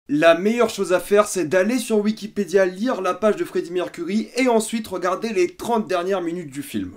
La meilleure chose à faire, c'est d'aller sur Wikipédia, lire la page de Freddie Mercury et ensuite regarder les 30 dernières minutes du film.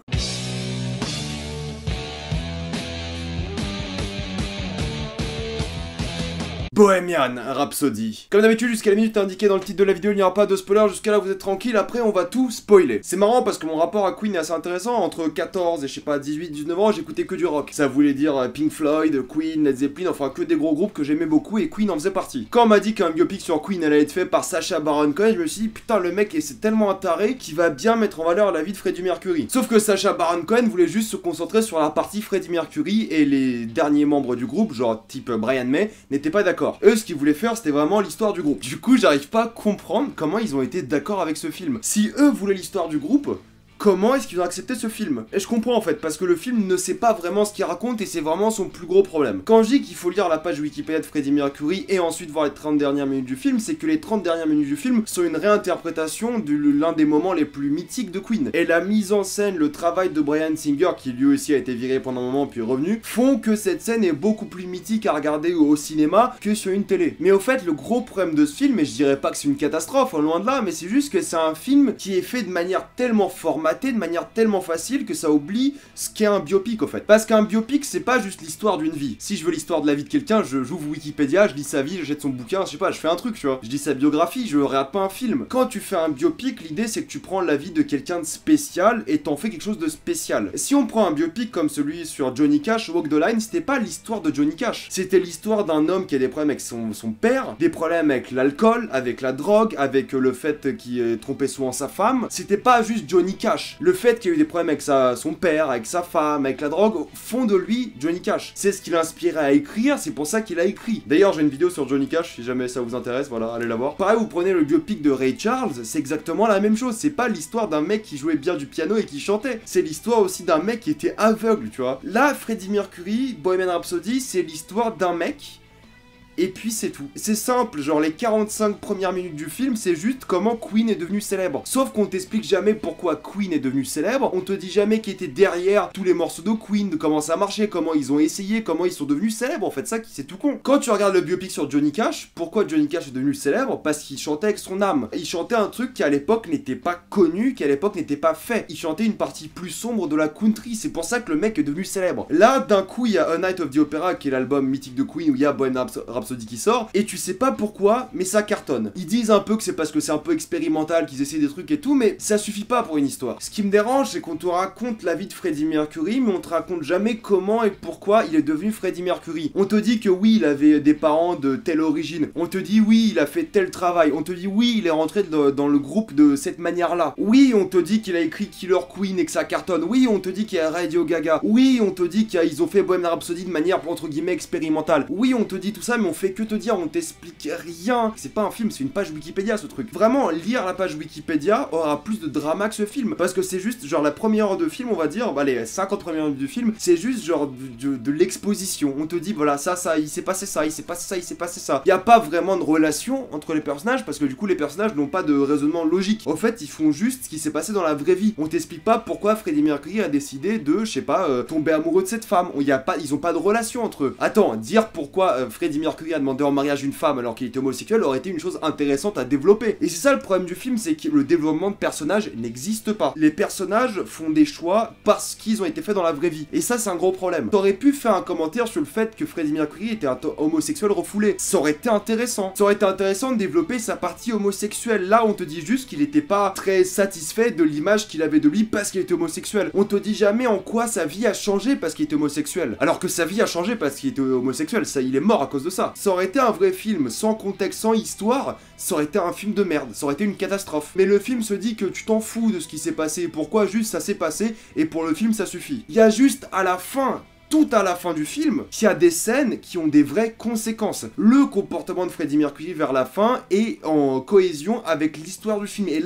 Bohemian Rhapsody. Comme d'habitude, jusqu'à la minute indiquée dans le titre de la vidéo, il n'y aura pas de spoiler, jusqu'à là vous êtes tranquille, après on va tout spoiler. C'est marrant parce que mon rapport à Queen est assez intéressant, entre 14 et je sais pas 18-19 ans, j'écoutais que du rock. Ça voulait dire Pink Floyd, Queen, Led Zeppelin, enfin que des gros groupes que j'aimais beaucoup et Queen en faisait partie. Quand on m'a dit qu'un biopic sur Queen allait être fait par Sacha Baron Cohen, je me suis dit putain le mec c'est tellement un taré qu'il va bien mettre en valeur la vie de Freddie Mercury. Sauf que Sacha Baron Cohen voulait juste se concentrer sur la partie Freddie Mercury et les derniers membres du groupe, genre type Brian May, n'étaient pas d'accord. Eux ce qu'ils voulaient faire c'était vraiment l'histoire du groupe. Du coup j'arrive pas à comprendre comment ils ont été d'accord avec ce film. Si eux voulaient l'histoire du groupe, comment est-ce qu'ils ont accepté ce film? Et je comprends en fait, parce que le film ne sait pas vraiment ce qu'il raconte et c'est vraiment son plus gros problème. Quand je dis qu'il faut lire la page Wikipédia de Freddie Mercury et ensuite voir les 30 dernières minutes du film, c'est que les 30 dernières minutes du film sont une réinterprétation de l'un des moments les plus mythiques de Queen. Et la mise en scène, le travail de Bryan Singer, qui lui aussi a été viré pendant un moment puis revenu, font que cette scène est beaucoup plus mythique à regarder au cinéma que sur une télé. Mais au fait, le gros problème de ce film, et je dirais pas que c'est une catastrophe, loin de là, mais c'est juste que c'est un film qui est fait de manière tellement formatée, de manière tellement facile que ça oublie ce qu'est un biopic au fait. Parce qu'un biopic c'est pas juste l'histoire d'une vie. Si je veux l'histoire de la vie de quelqu'un, j'ouvre Wikipédia, je lis sa vie, je jette son bouquin, je sais pas, je fais un truc tu vois. Je lis sa biographie, je regarde pas un film. Quand tu fais un biopic, l'idée c'est que tu prends la vie de quelqu'un de spécial et t'en fais quelque chose de spécial. Si on prend un biopic comme celui sur Johnny Cash, Walk the Line, c'était pas l'histoire de Johnny Cash. C'était l'histoire d'un homme qui a des problèmes avec son père, des problèmes avec l'alcool, avec la drogue, avec le fait qu'il trompait souvent sa femme. C'était pas juste Johnny Cash. Le fait qu'il y a eu des problèmes avec son père, avec sa femme, avec la drogue, font de lui Johnny Cash. C'est ce qui l'a inspiré à écrire, c'est pour ça qu'il a écrit. D'ailleurs, j'ai une vidéo sur Johnny Cash, si jamais ça vous intéresse, voilà, allez la voir. Pareil, vous prenez le biopic de Ray Charles, c'est exactement la même chose. C'est pas l'histoire d'un mec qui jouait bien du piano et qui chantait. C'est l'histoire aussi d'un mec qui était aveugle, tu vois. Là, Freddie Mercury, Bohemian Rhapsody, c'est l'histoire d'un mec. Et puis c'est tout. C'est simple, genre les 45 premières minutes du film, c'est juste comment Queen est devenu célèbre. Sauf qu'on t'explique jamais pourquoi Queen est devenu célèbre, on te dit jamais qui était derrière tous les morceaux de Queen, de comment ça marchait, comment ils ont essayé, comment ils sont devenus célèbres, en fait ça c'est tout con. Quand tu regardes le biopic sur Johnny Cash, pourquoi Johnny Cash est devenu célèbre? Parce qu'il chantait avec son âme. Il chantait un truc qui à l'époque n'était pas connu, qui à l'époque n'était pas fait. Il chantait une partie plus sombre de la country, c'est pour ça que le mec est devenu célèbre. Là, d'un coup, il y a A Night of the Opera, qui est l'album mythique de Queen, où il y a Bohemian Rhapsody qui sort, et tu sais pas pourquoi, mais ça cartonne. Ils disent un peu que c'est parce que c'est un peu expérimental, qu'ils essaient des trucs et tout, mais ça suffit pas pour une histoire. Ce qui me dérange, c'est qu'on te raconte la vie de Freddie Mercury, mais on te raconte jamais comment et pourquoi il est devenu Freddie Mercury. On te dit que oui, il avait des parents de telle origine. On te dit oui, il a fait tel travail. On te dit oui, il est rentré dans le groupe de cette manière-là. Oui, on te dit qu'il a écrit Killer Queen et que ça cartonne. Oui, on te dit qu'il y a Radio Gaga. Oui, on te dit qu'ils ont fait Bohemian Rhapsody de manière entre guillemets expérimentale. Oui, on te dit tout ça, mais on fait que te dire, on t'explique rien. C'est pas un film, c'est une page Wikipédia ce truc. Vraiment, lire la page Wikipédia aura plus de drama que ce film. Parce que c'est juste, genre, la première heure de film, on va dire, bah, les 50 premières minutes du film, c'est juste, genre, de l'exposition. On te dit, voilà, ça, il s'est passé ça, il s'est passé ça, il s'est passé ça. Il y a pas vraiment de relation entre les personnages, parce que du coup, les personnages n'ont pas de raisonnement logique. Au fait, ils font juste ce qui s'est passé dans la vraie vie. On t'explique pas pourquoi Freddie Mercury a décidé de, je sais pas, tomber amoureux de cette femme. Ils ont pas de relation entre eux. Attends, dire pourquoi Freddie Mercury a demandé en mariage une femme alors qu'il était homosexuel aurait été une chose intéressante à développer. Et c'est ça le problème du film, c'est que le développement de personnages n'existe pas. Les personnages font des choix parce qu'ils ont été faits dans la vraie vie. Et ça, c'est un gros problème. T'aurais pu faire un commentaire sur le fait que Freddie Mercury était un homosexuel refoulé. Ça aurait été intéressant. Ça aurait été intéressant de développer sa partie homosexuelle. Là, on te dit juste qu'il était pas très satisfait de l'image qu'il avait de lui parce qu'il était homosexuel. On te dit jamais en quoi sa vie a changé parce qu'il était homosexuel. Alors que sa vie a changé parce qu'il était homosexuel. Ça, il est mort à cause de ça. Ça aurait été un vrai film sans contexte, sans histoire, ça aurait été un film de merde, ça aurait été une catastrophe. Mais le film se dit que tu t'en fous de ce qui s'est passé, pourquoi juste ça s'est passé, et pour le film ça suffit. Il y a juste à la fin, tout à la fin du film, qu'il y a des scènes qui ont des vraies conséquences. Le comportement de Freddie Mercury vers la fin est en cohésion avec l'histoire du film. Et là,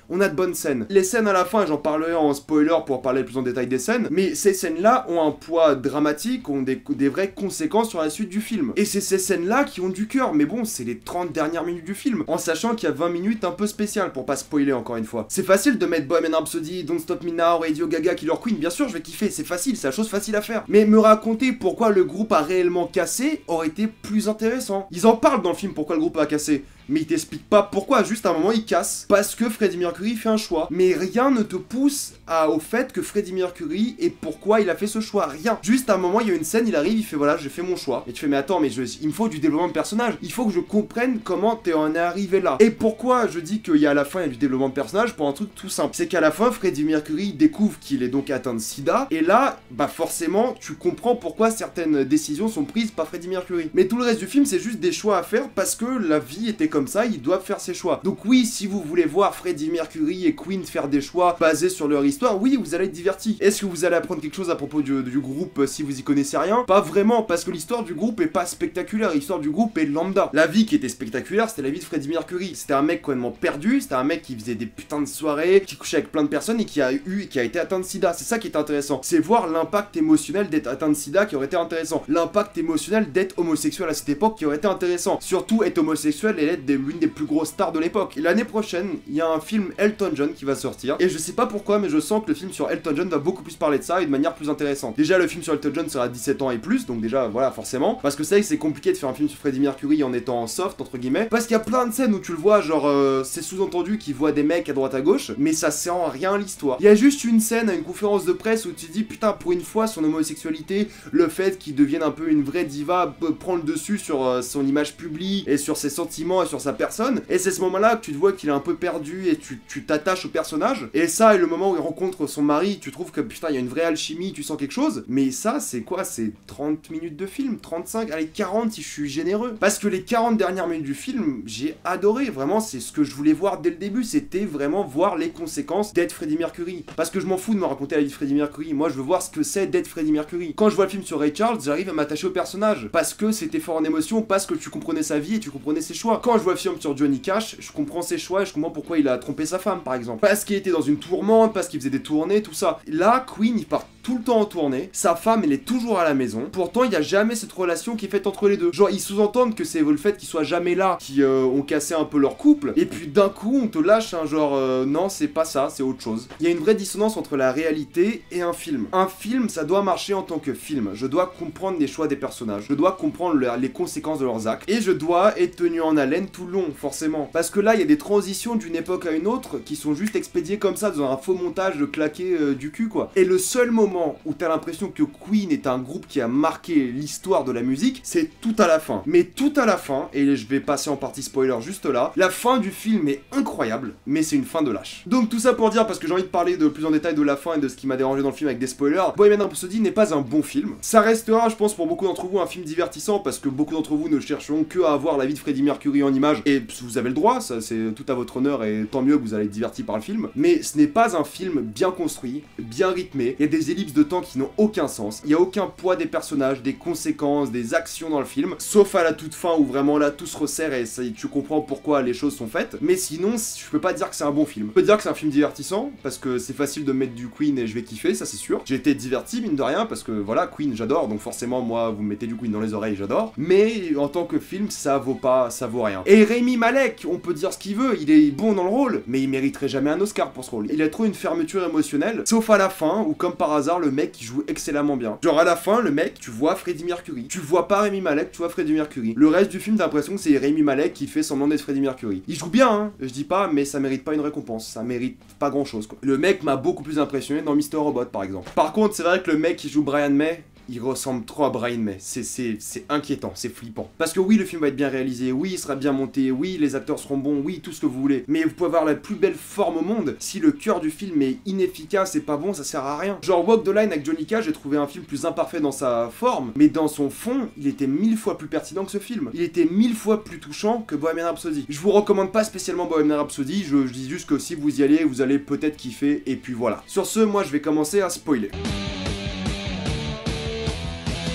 on a de bonnes scènes. Les scènes à la fin, j'en parlerai en spoiler pour parler plus en détail des scènes, mais ces scènes-là ont un poids dramatique, ont des vraies conséquences sur la suite du film. Et c'est ces scènes-là qui ont du cœur, mais bon, c'est les 30 dernières minutes du film, en sachant qu'il y a 20 minutes un peu spéciales, pour pas spoiler encore une fois. C'est facile de mettre Bohemian Rhapsody, Don't Stop Me Now, Radio Gaga, Killer Queen, bien sûr je vais kiffer, c'est facile, c'est la chose facile à faire. Mais me raconter pourquoi le groupe a réellement cassé aurait été plus intéressant. Ils en parlent dans le film pourquoi le groupe a cassé, mais ils t'expliquent pas pourquoi, juste à un moment ils cassent. Parce que Freddie Mercury fait un choix. Mais rien ne te pousse au fait que Freddie Mercury et pourquoi il a fait ce choix. Rien. Juste à un moment, il y a une scène, il arrive, il fait voilà, j'ai fait mon choix. Et tu fais mais attends, mais il me faut du développement de personnage. Il faut que je comprenne comment t'es en arrivé là. Et pourquoi je dis qu'il y a à la fin, il y a du développement de personnage pour un truc tout simple. C'est qu'à la fin, Freddie Mercury découvre qu'il est donc atteint de sida. Et là, bah forcément, tu comprends pourquoi certaines décisions sont prises par Freddie Mercury. Mais tout le reste du film, c'est juste des choix à faire parce que la vie était comme ça, ils doivent faire ses choix. Donc oui, si vous voulez voir Freddie Mercury et Queen faire des choix basés sur leur histoire, oui, vous allez être divertis. Est-ce que vous allez apprendre quelque chose à propos du groupe si vous y connaissez rien? Pas vraiment, parce que l'histoire du groupe est pas spectaculaire, l'histoire du groupe est lambda. La vie qui était spectaculaire, c'était la vie de Freddie Mercury. C'était un mec complètement perdu, c'était un mec qui faisait des putains de soirées, qui couchait avec plein de personnes et qui a été atteint de sida. C'est ça qui est intéressant. C'est voir l'impact émotionnel d'être atteint de sida qui aurait été intéressant. L'impact émotionnel d'être homosexuel à cette époque qui aurait été intéressant. Surtout être homosexuel et être l'une des plus grosses stars de l'époque. Et l'année prochaine, il y a un film Elton John qui va sortir. Et je sais pas pourquoi, mais je sens que le film sur Elton John va beaucoup plus parler de ça et de manière plus intéressante. Déjà, le film sur Elton John sera 17 ans et plus, donc déjà, voilà, forcément. Parce que c'est compliqué de faire un film sur Freddie Mercury en étant soft, entre guillemets. Parce qu'il y a plein de scènes où tu le vois, genre, c'est sous-entendu qu'il voit des mecs à droite à gauche, mais ça sert en rien à l'histoire. Il y a juste une scène à une conférence de presse où tu te dis, putain, pour une fois, son homosexualité, le fait qu'il devienne un peu une vraie diva, prend le dessus sur son image publique et sur ses sentiments et sur sa personne. Et c'est ce moment-là que tu te vois qu'il est un peu perdu et tu t'attaches au personnage. Et ça, et le moment où il rencontre son mari, tu trouves que putain, il y a une vraie alchimie, tu sens quelque chose. Mais ça, c'est quoi? C'est 30 minutes de film, 35, allez 40 si je suis généreux. Parce que les 40 dernières minutes du film, j'ai adoré. Vraiment, c'est ce que je voulais voir dès le début. C'était vraiment voir les conséquences d'être Freddie Mercury. Parce que je m'en fous de me raconter la vie de Freddie Mercury. Moi, je veux voir ce que c'est d'être Freddie Mercury. Quand je vois le film sur Ray Charles, j'arrive à m'attacher au personnage. Parce que c'était fort en émotion, parce que tu comprenais sa vie et tu comprenais ses choix. Quand je vois le film sur Johnny Cash, je comprends ses choix et je comprends pourquoi il a trompé sa femme, par exemple. Parce qu'il était dans une tourmente, parce qu'il faisait des tournées, tout ça. Là, Queen, il part tout le temps en tournée. Sa femme, elle est toujours à la maison. Pourtant, il n'y a jamais cette relation qui est faite entre les deux. Genre, ils sous-entendent que c'est le fait qu'ils soient jamais là qui ont cassé un peu leur couple. Et puis d'un coup, on te lâche un genre, non, c'est pas ça, c'est autre chose. Il y a une vraie dissonance entre la réalité et un film. Un film, ça doit marcher en tant que film. Je dois comprendre les choix des personnages. Je dois comprendre les conséquences de leurs actes. Et je dois être tenu en haleine tout le long, forcément. Parce que là, il y a des transitions d'une époque à une autre qui sont juste expédiées comme ça, dans un faux montage de claqué du cul, quoi. Et le seul moment où t'as l'impression que Queen est un groupe qui a marqué l'histoire de la musique, c'est tout à la fin. Mais tout à la fin, et je vais passer en partie spoiler juste là, la fin du film est incroyable, mais c'est une fin de lâche. Donc tout ça pour dire, parce que j'ai envie de parler de plus en détail de la fin et de ce qui m'a dérangé dans le film avec des spoilers, Bohemian Rhapsody n'est pas un bon film. Ça restera, je pense, pour beaucoup d'entre vous, un film divertissant, parce que beaucoup d'entre vous ne chercheront que à avoir la vie de Freddie Mercury en images, et vous avez le droit, ça c'est tout à votre honneur, et tant mieux que vous allez être divertis par le film. Mais ce n'est pas un film bien construit, bien rythmé, il y a des ellipses de temps qui n'ont aucun sens, il n'y a aucun poids des personnages, des conséquences, des actions dans le film, sauf à la toute fin où vraiment là tout se resserre et tu comprends pourquoi les choses sont faites, mais sinon je peux pas dire que c'est un bon film. Je peux dire que c'est un film divertissant, parce que c'est facile de mettre du Queen et je vais kiffer, ça c'est sûr. J'ai été diverti mine de rien, parce que voilà, Queen j'adore, donc forcément moi vous me mettez du Queen dans les oreilles, j'adore, mais en tant que film ça vaut rien. Et Rami Malek, on peut dire ce qu'il veut, il est bon dans le rôle, mais il mériterait jamais un Oscar pour ce rôle. Il a trop une fermeture émotionnelle, sauf à la fin, où comme par hasard le mec qui joue excellemment bien. Genre à la fin, le mec, tu vois Freddie Mercury. Tu vois pas Rami Malek, tu vois Freddie Mercury. Le reste du film, t'as l'impression que c'est Rami Malek qui fait semblant d'être Freddie Mercury. Il joue bien, hein, je dis pas, mais ça mérite pas une récompense. Ça mérite pas grand chose, quoi. Le mec m'a beaucoup plus impressionné dans Mr. Robot, par exemple. Par contre, c'est vrai que le mec qui joue Brian May, il ressemble trop à Brian May, c'est inquiétant, c'est flippant. Parce que oui, le film va être bien réalisé, oui, il sera bien monté, oui, les acteurs seront bons, oui, tout ce que vous voulez. Mais vous pouvez avoir la plus belle forme au monde, si le cœur du film est inefficace et pas bon, ça sert à rien. Genre Walk the Line avec Johnny Cage, j'ai trouvé un film plus imparfait dans sa forme, mais dans son fond, il était 1000 fois plus pertinent que ce film. Il était 1000 fois plus touchant que Bohemian Rhapsody. Je vous recommande pas spécialement Bohemian Rhapsody, je dis juste que si vous y allez, vous allez peut-être kiffer, et puis voilà. Sur ce, moi je vais commencer à spoiler.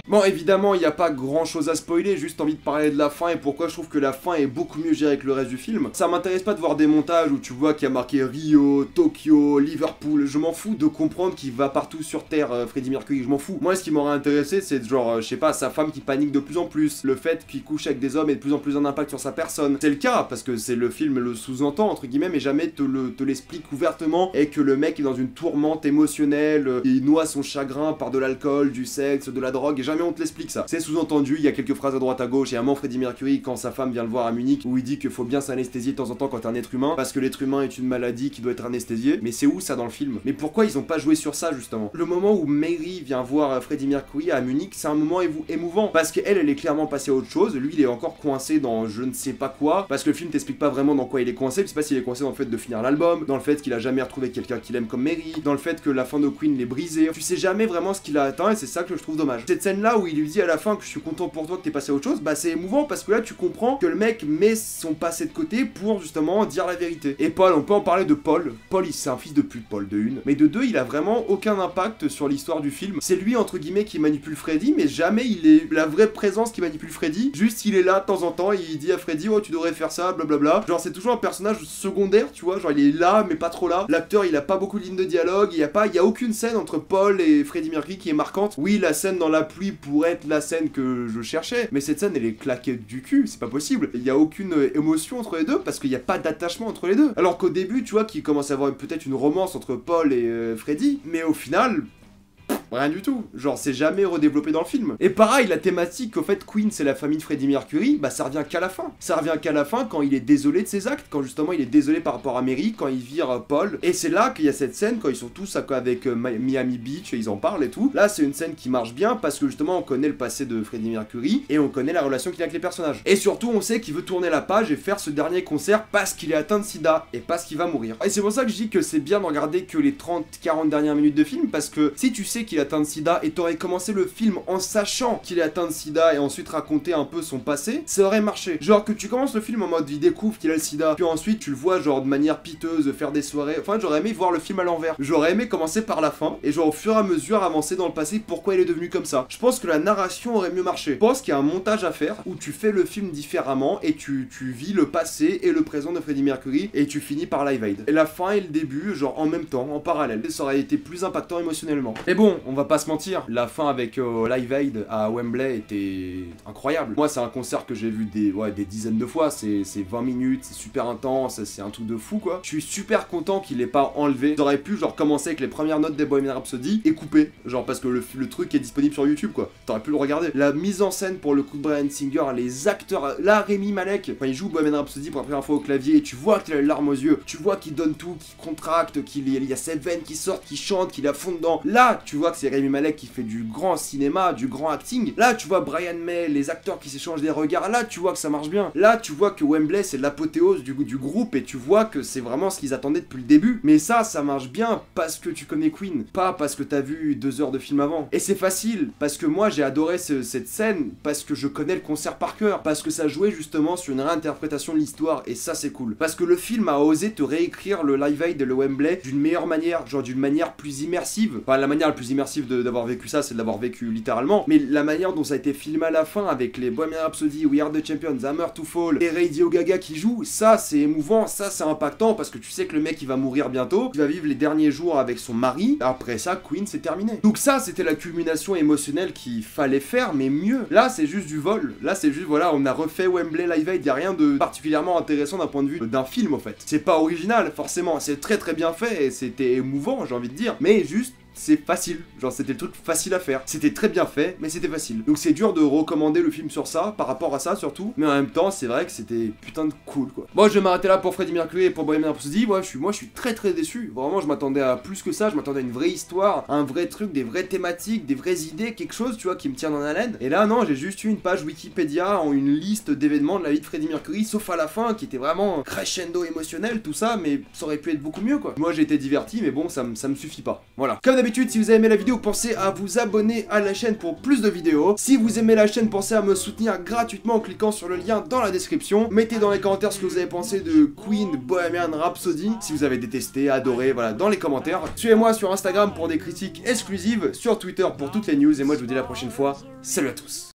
Bon, évidemment, il n'y a pas grand chose à spoiler, juste envie de parler de la fin et pourquoi je trouve que la fin est beaucoup mieux gérée que le reste du film. Ça m'intéresse pas de voir des montages où tu vois qu'il y a marqué Rio, Tokyo, Liverpool, je m'en fous de comprendre qu'il va partout sur Terre, Freddie Mercury, je m'en fous. Moi, ce qui m'aurait intéressé, c'est genre, je sais pas, sa femme qui panique de plus en plus, le fait qu'il couche avec des hommes ait de plus en plus un impact sur sa personne. C'est le cas, parce que c'est le film le sous-entend, entre guillemets, mais jamais te l'explique ouvertement, et que le mec est dans une tourmente émotionnelle, il noie son chagrin par de l'alcool, du sexe, de la drogue, et jamais on te l'explique ça. C'est sous-entendu, il y a quelques phrases à droite à gauche, et à un moment Freddie Mercury, quand sa femme vient le voir à Munich, où il dit qu'il faut bien s'anesthésier de temps en temps quand t'es un être humain, parce que l'être humain est une maladie qui doit être anesthésiée. Mais c'est où ça dans le film? Mais pourquoi ils ont pas joué sur ça justement? Le moment où Mary vient voir Freddie Mercury à Munich, c'est un moment émouvant, parce qu'elle, elle est clairement passée à autre chose, lui il est encore coincé dans je ne sais pas quoi, parce que le film t'explique pas vraiment dans quoi il est coincé, je sais pas s'il est coincé dans le fait de finir l'album, dans le fait qu'il a jamais retrouvé quelqu'un qu'il aime comme Mary, dans le fait que la fin de Queen l'est brisée, tu sais jamais vraiment ce qu'il a atteint et c'est ça que je trouve dommage. Cette scène là où il lui dit à la fin que je suis content pour toi que t'es passé à autre chose, bah c'est émouvant parce que là tu comprends que le mec met son passé de côté pour justement dire la vérité. Et Paul, on peut en parler de Paul. Paul, c'est un fils de pute, Paul, de une. Mais de deux, il a vraiment aucun impact sur l'histoire du film. C'est lui, entre guillemets, qui manipule Freddy, mais jamais il est la vraie présence qui manipule Freddy. Juste, il est là de temps en temps et il dit à Freddy, oh, tu devrais faire ça, blablabla. Genre, c'est toujours un personnage secondaire, tu vois. Genre, il est là, mais pas trop là. L'acteur, il a pas beaucoup de lignes de dialogue. Il y a aucune scène entre Paul et Freddie Mercury qui est marquante. Oui, la scène dans la pluie pourrait être la scène que je cherchais, mais cette scène, elle est claquée du cul. C'est pas possible. Il y a aucune émotion entre les deux parce qu'il n'y a pas d'attachement entre les deux. Alors qu'au début, tu vois, qu'il commence à avoir peut-être une romance entre Paul et Freddy, mais au final, rien du tout, genre c'est jamais redéveloppé dans le film. Et pareil, la thématique, au fait, Queen c'est la famille de Freddie Mercury, bah ça revient qu'à la fin. Ça revient qu'à la fin quand il est désolé de ses actes, quand justement il est désolé par rapport à Mary, quand il vire Paul. Et c'est là qu'il y a cette scène, quand ils sont tous avec Miami Beach, et ils en parlent et tout. Là c'est une scène qui marche bien parce que justement on connaît le passé de Freddie Mercury et on connaît la relation qu'il a avec les personnages. Et surtout on sait qu'il veut tourner la page et faire ce dernier concert parce qu'il est atteint de sida et parce qu'il va mourir. Et c'est pour ça que je dis que c'est bien de regarder que les 30-40 dernières minutes de film parce que si tu sais qu'il atteint de sida et t'aurais commencé le film en sachant qu'il est atteint de sida et ensuite raconter un peu son passé, ça aurait marché. Genre que tu commences le film en mode il découvre qu'il a le sida, puis ensuite tu le vois genre de manière piteuse faire des soirées. Enfin j'aurais aimé voir le film à l'envers. J'aurais aimé commencer par la fin et genre au fur et à mesure avancer dans le passé pourquoi il est devenu comme ça. Je pense que la narration aurait mieux marché. Je pense qu'il y a un montage à faire où tu fais le film différemment et tu vis le passé et le présent de Freddie Mercury et tu finis par Live Aid. Et la fin et le début genre en même temps, en parallèle. Ça aurait été plus impactant émotionnellement. Mais bon, on va pas se mentir, la fin avec Live Aid à Wembley était incroyable. Moi c'est un concert que j'ai vu des dizaines de fois, c'est 20 minutes, c'est super intense, c'est un truc de fou quoi. Je suis super content qu'il ait pas enlevé. J'aurais pu genre commencer avec les premières notes des Bohemian Rhapsody et couper, genre parce que le truc est disponible sur YouTube quoi. T'aurais pu le regarder. La mise en scène pour le coup de Bryan Singer, les acteurs, là Rémi Malek, quand il joue Bohemian Rhapsody pour la première fois au clavier et tu vois qu'il a les larmes aux yeux, tu vois qu'il donne tout, qu'il contracte, qu'il y a ses veines qui sortent, qu'il chante, qu'il a fond dedans. Là tu vois que c'est Rémi Malek qui fait du grand cinéma, du grand acting. Là tu vois Brian May, les acteurs qui s'échangent des regards, là tu vois que ça marche bien. Là tu vois que Wembley c'est l'apothéose du groupe et tu vois que c'est vraiment ce qu'ils attendaient depuis le début. Mais ça marche bien parce que tu connais Queen, pas parce que t'as vu 2 heures de film avant. Et c'est facile, parce que moi j'ai adoré cette scène, parce que je connais le concert par cœur, parce que ça jouait justement sur une réinterprétation de l'histoire, et ça c'est cool. Parce que le film a osé te réécrire le Live Aid et le Wembley d'une meilleure manière, genre d'une manière plus immersive. Enfin la manière la plus immersive d'avoir vécu ça, c'est de l'avoir vécu littéralement, mais la manière dont ça a été filmé à la fin, avec les Bohemian Rhapsody, We Are The Champions, Hammer to Fall, et Radio Gaga qui joue, ça c'est émouvant, ça c'est impactant, parce que tu sais que le mec il va mourir bientôt, il va vivre les derniers jours avec son mari, après ça Queen c'est terminé. Donc ça c'était la culmination émotionnelle qu'il fallait faire, mais mieux. Là c'est juste du vol, là c'est juste voilà, on a refait Wembley Live Aid, y a rien de particulièrement intéressant d'un point de vue d'un film en fait. C'est pas original forcément, c'est très très bien fait et c'était émouvant j'ai envie de dire, mais juste c'est facile, genre c'était le truc facile à faire. C'était très bien fait, mais c'était facile. Donc c'est dur de recommander le film sur ça, par rapport à ça surtout, mais en même temps c'est vrai que c'était putain de cool quoi. Bon je vais m'arrêter là pour Freddie Mercury et pour Bohemian Rhapsody. Moi je suis très très déçu, vraiment je m'attendais à plus que ça, je m'attendais à une vraie histoire, un vrai truc, des vraies thématiques, des vraies idées, quelque chose tu vois qui me tient en haleine. Et là non, j'ai juste eu une page Wikipédia en une liste d'événements de la vie de Freddie Mercury, sauf à la fin qui était vraiment crescendo émotionnel tout ça, mais ça aurait pu être beaucoup mieux quoi. Moi j'ai été diverti mais bon ça me suffit pas. Voilà. Comme d'habitude, si vous avez aimé la vidéo, pensez à vous abonner à la chaîne pour plus de vidéos. Si vous aimez la chaîne, pensez à me soutenir gratuitement en cliquant sur le lien dans la description. Mettez dans les commentaires ce que vous avez pensé de Queen Bohemian Rhapsody, si vous avez détesté, adoré, voilà, dans les commentaires. Suivez-moi sur Instagram pour des critiques exclusives, sur Twitter pour toutes les news, et moi je vous dis à la prochaine fois. Salut à tous.